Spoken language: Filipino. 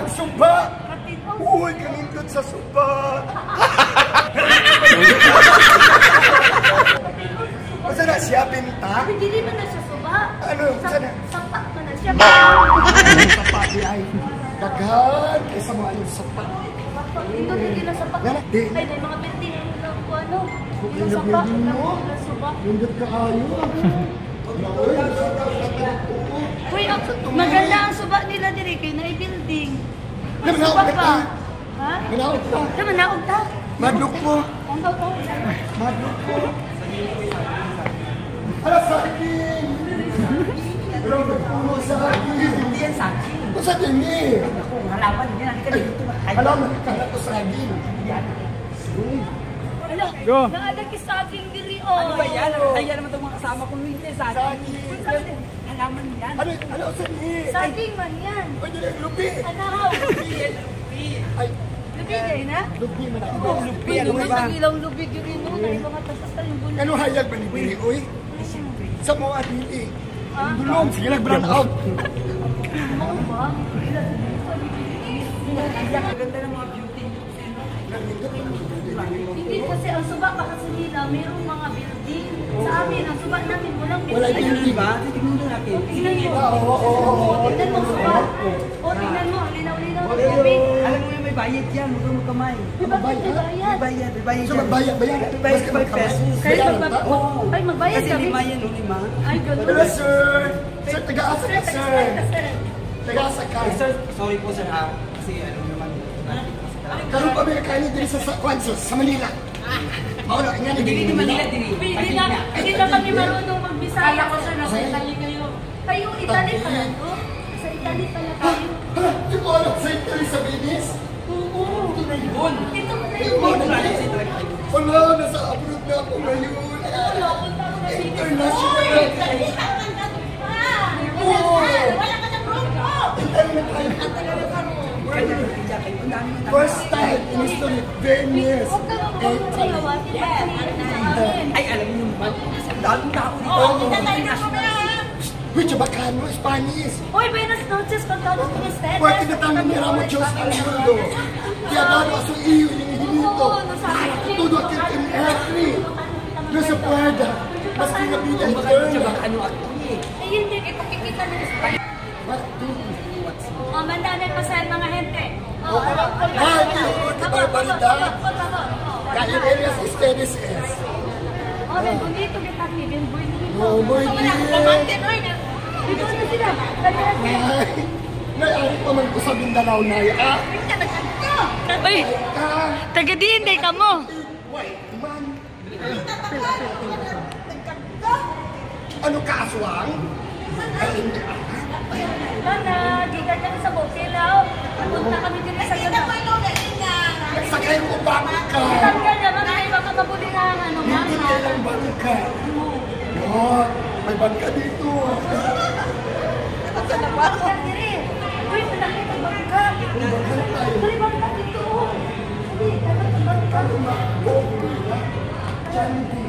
suba! Uy, kanindot sa suba! Masa na siya, Pinta? Hindi man na siya suba. Ano? Sana? Sapat man na siya. Sapat di ay. Daghan kaysa mga yung sapat. Hindi na sapat. Ay, may mga building lang po ano. Yung sapat lang suba. Nindot ka ayo. Uy, maganda ang suba nila diri kay na building. Manaog ka. Ha? Manaog ka. Manaog ka. Madlok mo. Madlok mo. Ala sa akin! Pero nagpuno sa akin! Hindi yan sa akin. Ito sa akin eh! Ako, halaman niya. Hindi ka dito. Halaman ka na ito sa akin! Ala, naalagis sa aking diri o. Ano ba yan? Kaya naman itong mga kasama kong hindi sa akin. Halaman yan. Ano sa akin? Sa aking man yan. Ay, dali, lupi! Ano? Ay, Lubi kayo na? lupi man ako. Lupi, ano ba? Ang ilang lubi diri mo. Dahil mga tasasal yung bulan. Ano hayag ba ni Bili, oy? Sa mga dili. Ang dulong, sige lang, brand out. Oo ba? Ang ganda ng mga beauty. Hindi kasi ang suba pa kasi nila, mayroong mga building. Sa amin, ang suba namin, walang Wala building. building. Diba? Titignan na natin. Tingnan mo. Oo. Tingnan mo suba. O, tingnan mo, ang linaw-linaw ng tubig. Alam mo yung may bayad yan. Huwag kang magkamay. Bakit may bayad? May bayad. May bayad So yan. magbayad ba yan? Bayad 5 pesos. Kayo magbayad? Ay, magbayad Kasi kami. 5 yan, 5. Ay, ganun. Hello, sir! Sir, taga-asa ka, sir! Taga-asa ka. Sir, sorry po sir ha. Kasi ano naman. Karoon pa may kainin din sa Kwanzas, sa Manila. Mauna, nga na Dili din ni Manila, dili. Hindi na kami marunong magbisaya. Kala ko sir, nasa Italy kayo. Kayo, Italy pala to? Sa Italy pala kayo. Di ko alam sa Italy sa Venice? Oo. Ito na yun. Ito mo na Di yun. ko alam. Wala, nasa abroad na ako ngayon. International. Oo. Italy na tayo. First time in history, Venice. Huwag ka magpapagawasin. Ay, alam niyo naman. Daming tao dito. Uy, Chabacano, Spanish. Uy, buenas noches con todos ustedes. Porque na tayo miramos Diyos al mundo. Kaya dado a su iyo yung hinito. Todo aquel que me abre. No se pueda. Mas kinabilang eterna. Ano ako eh. Eh, hindi. Ipakikita na España. Mandame pa sa mga gente. Ay, qué barbaridad. Cañoneras ustedes es. Oh, bien bonito que está aquí, bien bonito. No, muy bien. Dito na sila. Ay, naiari pa man ko sa Mindanao na ah. Uy, taga-Dinde ka mo. Wait, man. Ano ka, aswang? Ay, hindi. Mana, gigan kami sa Bokilaw. Punta kami din sa gano'n. Nagsakay ko bangka. Tanggal naman, may baka mabuli na ano, Hindi mama. kailang bangka. Oh, may bangka dito. Bangka diri. Uy, malaki ng bangka. May bangka dito. Hindi, dapat ang bangka. Diyan din.